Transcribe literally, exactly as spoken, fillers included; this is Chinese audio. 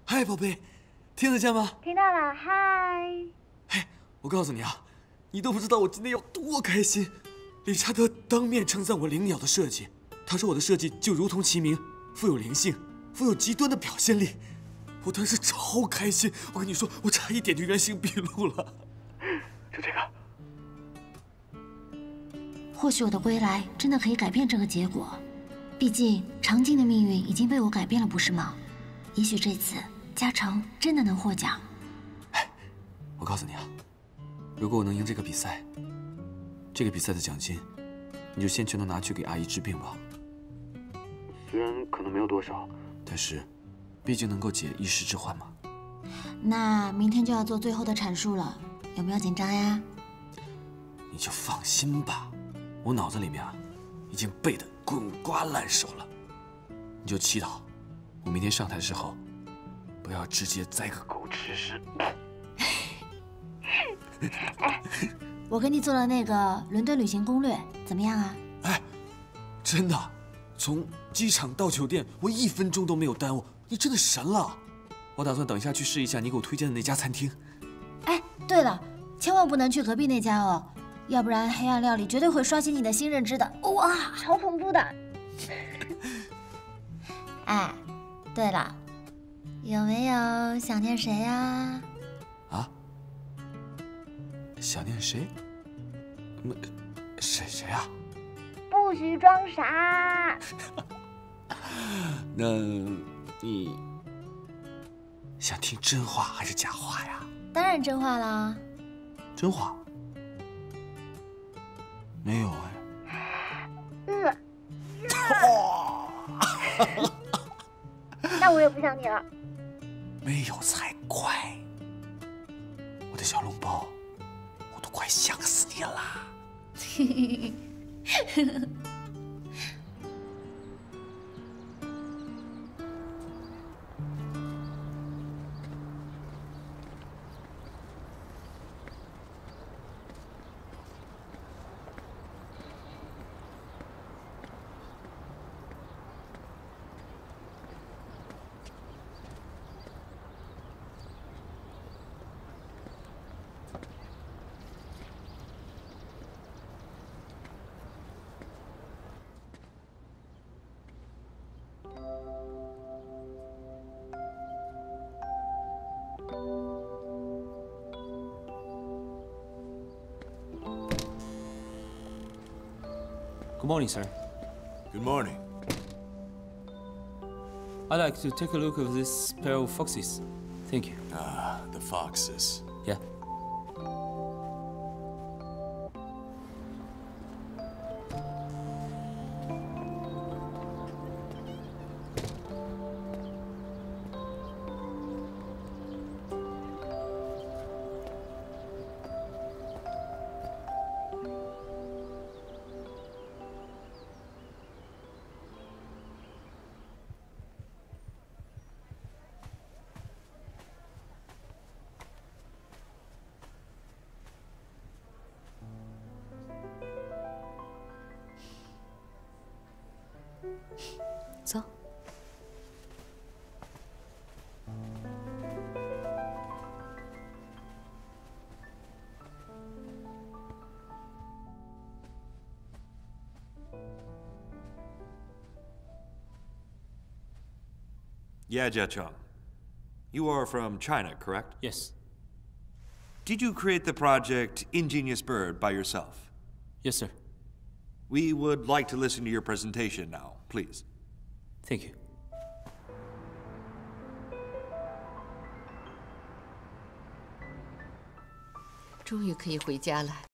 嗨，宝贝，听得见吗？ 听到了，嗨。 嘿，我告诉你啊，你都不知道我今天有多开心。理查德当面称赞我灵鸟的设计，他说我的设计就如同其名，富有灵性，富有极端的表现力。我当时超开心，我跟你说，我差一点就原形毕露了。就这个。 或许我的归来真的可以改变这个结果，毕竟长靖的命运已经被我改变了，不是吗？也许这次嘉诚真的能获奖。 哎，我告诉你啊，如果我能赢这个比赛，这个比赛的奖金，你就先全都拿去给阿姨治病吧。虽然可能没有多少，但是，毕竟能够解一时之患嘛。 那明天就要做最后的阐述了，有没有紧张呀？ 你就放心吧。 我脑子里面啊，已经背得滚瓜烂熟了。你就祈祷，我明天上台的时候，不要直接栽个狗吃屎。 哎，我给你做了那个伦敦旅行攻略，怎么样啊？ 哎，真的，从机场到酒店，我一分钟都没有耽误。你真的神了！我打算等一下去试一下你给我推荐的那家餐厅。 哎，对了，千万不能去隔壁那家哦。 要不然，黑暗料理绝对会刷新你的新认知的。哇， 超恐怖的！ 哎，对了，有没有想念谁呀？ 啊？想念谁？没，谁谁啊？ 不许装傻！ 那你想听真话还是假话呀？ 当然真话啦。 真话。 没有哎。 嗯。那我也不想你了。 没有才怪！我的小笼包，我都快想死你了。 Good morning, sir. Good morning. I'd like to take a look at this pair of foxes. Thank you. Ah, the foxes. Yeah. 走。 Yeah, Jiacheng. You are from China, correct? Yes. Did you create the project Ingenious Bird by yourself? Yes, sir. We would like to listen to your presentation now, please. Thank you. 终于可以回家了，